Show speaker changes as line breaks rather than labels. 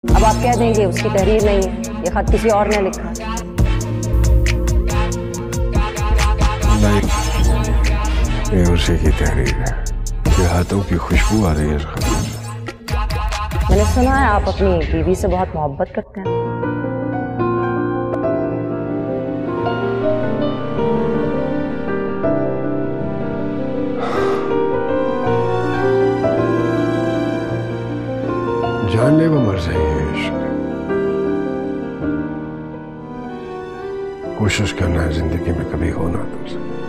अब आप कह देंगे उसकी तहरीर नहीं है, ये खत किसी और ने लिखा।
नहीं, ये उसी की तहरीर है। ये हाथों की खुशबू आ रही है इस खत से।
मैंने सुना है आप अपनी बीवी से बहुत मोहब्बत करते हैं।
जानलेवा मर्ज़ है ये इश्क। कोशिश करना है जिंदगी में कभी हो ना तुमसे।